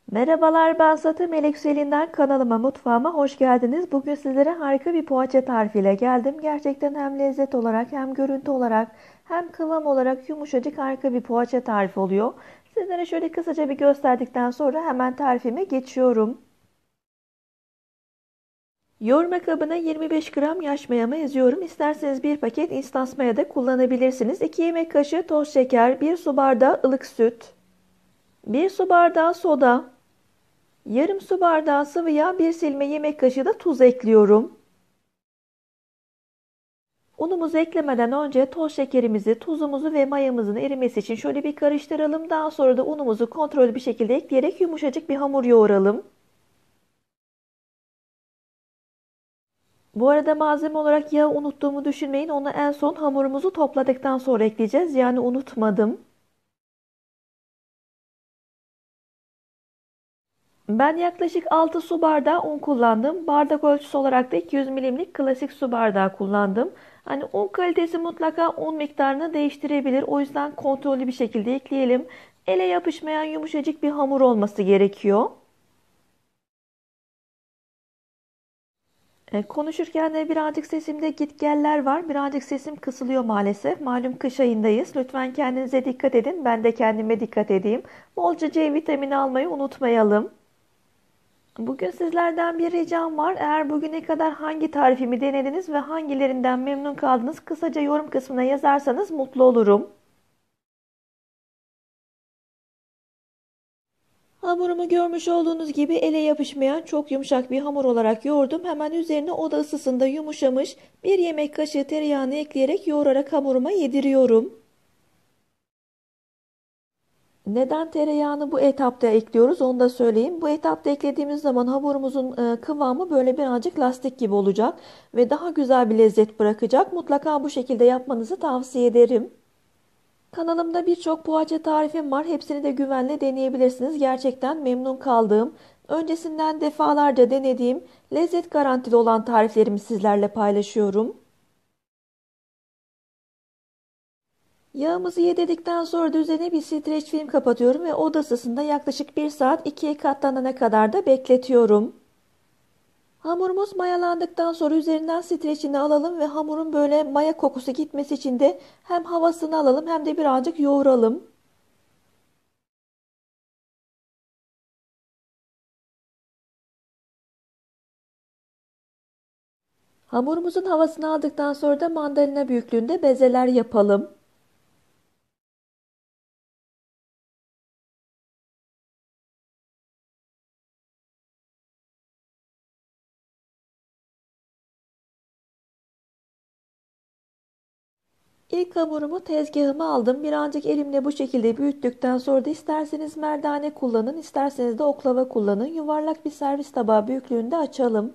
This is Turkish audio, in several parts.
Merhabalar, ben Satı Melek Selin'den kanalıma, mutfağıma hoş geldiniz. Bugün sizlere harika bir poğaça tarifiyle geldim. Gerçekten hem lezzet olarak hem görüntü olarak hem kıvam olarak yumuşacık harika bir poğaça tarifi oluyor. Sizlere şöyle kısaca bir gösterdikten sonra hemen tarifime geçiyorum. Yoğurma kabına 25 gram yaş mayamı eziyorum. İsterseniz bir paket instans maya da kullanabilirsiniz. 2 yemek kaşığı toz şeker, 1 su bardağı ılık süt, 1 su bardağı soda, yarım su bardağı sıvı yağ, bir silme yemek kaşığı da tuz ekliyorum. Unumuzu eklemeden önce toz şekerimizi, tuzumuzu ve mayamızın erimesi için şöyle bir karıştıralım. Daha sonra da unumuzu kontrollü bir şekilde ekleyerek yumuşacık bir hamur yoğuralım. Bu arada malzeme olarak yağı unuttuğumu düşünmeyin. Onu en son hamurumuzu topladıktan sonra ekleyeceğiz. Yani unutmadım. Ben yaklaşık 6 su bardağı un kullandım. Bardak ölçüsü olarak da 200 milimlik klasik su bardağı kullandım. Hani un kalitesi mutlaka un miktarını değiştirebilir. O yüzden kontrollü bir şekilde ekleyelim. Ele yapışmayan yumuşacık bir hamur olması gerekiyor. Konuşurken de birazcık sesimde gitgeller var. Birazcık sesim kısılıyor maalesef. Malum kış ayındayız. Lütfen kendinize dikkat edin. Ben de kendime dikkat edeyim. Bolca C vitamini almayı unutmayalım. Bugün sizlerden bir ricam var. Eğer bugüne kadar hangi tarifimi denediniz ve hangilerinden memnun kaldınız, kısaca yorum kısmına yazarsanız mutlu olurum. Hamurumu görmüş olduğunuz gibi ele yapışmayan çok yumuşak bir hamur olarak yoğurdum. Hemen üzerine oda ısısında yumuşamış bir yemek kaşığı tereyağını ekleyerek yoğurarak hamuruma yediriyorum. Neden tereyağını bu etapta ekliyoruz onu da söyleyeyim. Bu etapta eklediğimiz zaman hamurumuzun kıvamı böyle birazcık lastik gibi olacak ve daha güzel bir lezzet bırakacak. Mutlaka bu şekilde yapmanızı tavsiye ederim. Kanalımda birçok poğaça tarifim var. Hepsini de güvenle deneyebilirsiniz. Gerçekten memnun kaldığım, öncesinden defalarca denediğim, lezzet garantili olan tariflerimi sizlerle paylaşıyorum. Yağımızı yedirdikten sonra da üzerine bir streç film kapatıyorum ve oda ısısında yaklaşık 1 saat ikiye katlanana kadar da bekletiyorum. Hamurumuz mayalandıktan sonra üzerinden streçini alalım ve hamurun böyle maya kokusu gitmesi için de hem havasını alalım hem de birazcık yoğuralım. Hamurumuzun havasını aldıktan sonra da mandalina büyüklüğünde bezeler yapalım. İlk hamurumu tezgahıma aldım. Birazcık elimle bu şekilde büyüttükten sonra da isterseniz merdane kullanın, isterseniz de oklava kullanın. Yuvarlak bir servis tabağı büyüklüğünde açalım.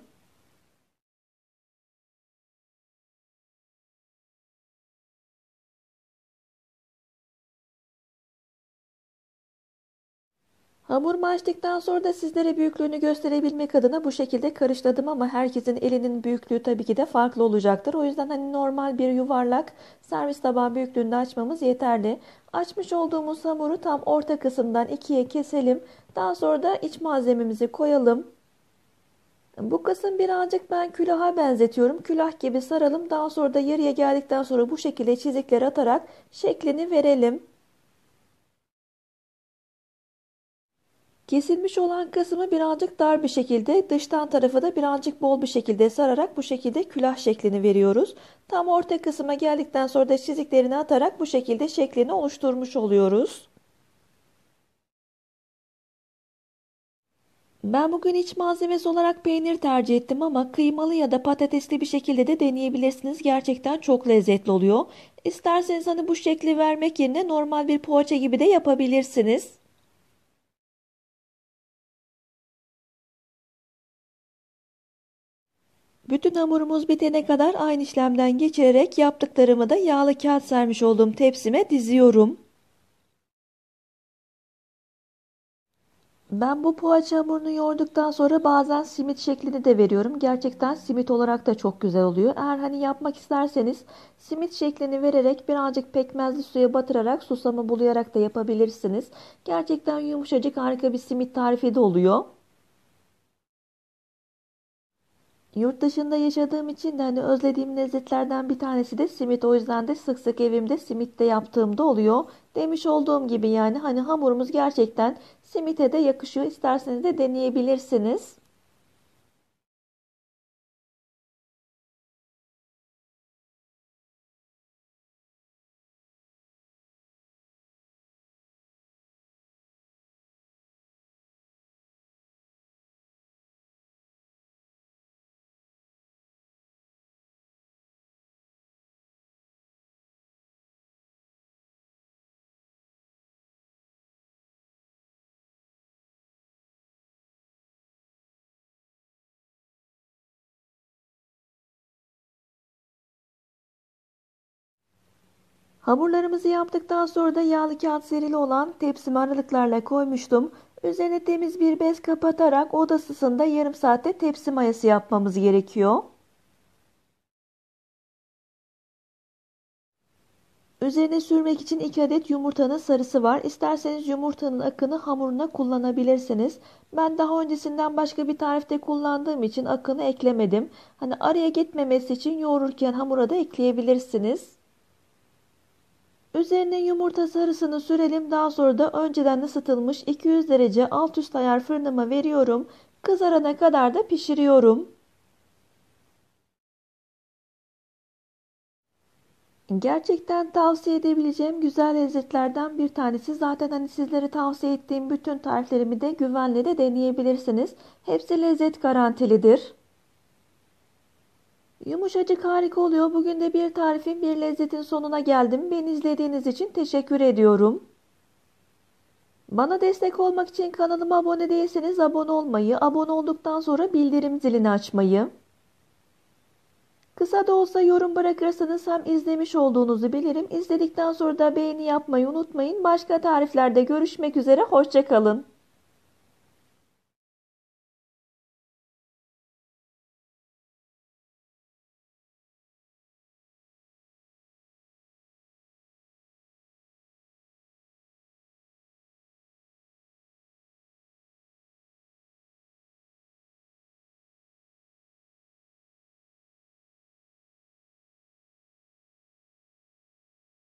Hamurumu açtıktan sonra da sizlere büyüklüğünü gösterebilmek adına bu şekilde karışladım ama herkesin elinin büyüklüğü tabii ki de farklı olacaktır. O yüzden hani normal bir yuvarlak servis tabağı büyüklüğünde açmamız yeterli. Açmış olduğumuz hamuru tam orta kısımdan ikiye keselim. Daha sonra da iç malzememizi koyalım. Bu kısım birazcık ben külaha benzetiyorum. Külah gibi saralım. Daha sonra da yarıya geldikten sonra bu şekilde çizikler atarak şeklini verelim. Kesilmiş olan kısmı birazcık dar bir şekilde, dıştan tarafı da birazcık bol bir şekilde sararak bu şekilde külah şeklini veriyoruz. Tam orta kısma geldikten sonra da çiziklerini atarak bu şekilde şeklini oluşturmuş oluyoruz. Ben bugün iç malzemesi olarak peynir tercih ettim ama kıymalı ya da patatesli bir şekilde de deneyebilirsiniz. Gerçekten çok lezzetli oluyor. İsterseniz hani bu şekli vermek yerine normal bir poğaça gibi de yapabilirsiniz. Bütün hamurumuz bitene kadar aynı işlemden geçirerek yaptıklarımı da yağlı kağıt sermiş olduğum tepsime diziyorum. Ben bu poğaça hamurunu yoğurduktan sonra bazen simit şeklini de veriyorum. Gerçekten simit olarak da çok güzel oluyor. Eğer hani yapmak isterseniz simit şeklini vererek birazcık pekmezli suya batırarak susama bulayarak da yapabilirsiniz. Gerçekten yumuşacık harika bir simit tarifi de oluyor. Yurt dışında yaşadığım için de hani özlediğim lezzetlerden bir tanesi de simit. O yüzden de sık sık evimde simit de yaptığımda oluyor. Demiş olduğum gibi yani hani hamurumuz gerçekten simite de yakışıyor. İsterseniz de deneyebilirsiniz. Hamurlarımızı yaptıktan sonra da yağlı kağıt serili olan tepsimi aralıklarla koymuştum. Üzerine temiz bir bez kapatarak oda ısısında yarım saatte tepsi mayası yapmamız gerekiyor. Üzerine sürmek için 2 adet yumurtanın sarısı var. İsterseniz yumurtanın akını hamuruna kullanabilirsiniz. Ben daha öncesinden başka bir tarifte kullandığım için akını eklemedim. Hani araya gitmemesi için yoğururken hamura da ekleyebilirsiniz. Üzerine yumurta sarısını sürelim. Daha sonra da önceden ısıtılmış 200 derece alt üst ayar fırınıma veriyorum. Kızarana kadar da pişiriyorum. Gerçekten tavsiye edebileceğim güzel lezzetlerden bir tanesi. Zaten hani sizlere tavsiye ettiğim bütün tariflerimi de güvenle de deneyebilirsiniz. Hepsi lezzet garantilidir. Yumuşacık harika oluyor. Bugün de bir tarifin bir lezzetin sonuna geldim. Beni izlediğiniz için teşekkür ediyorum. Bana destek olmak için kanalıma abone değilseniz abone olmayı, abone olduktan sonra bildirim zilini açmayı, kısa da olsa yorum bırakırsanız hem izlemiş olduğunuzu bilirim. İzledikten sonra da beğeni yapmayı unutmayın. Başka tariflerde görüşmek üzere. Hoşça kalın.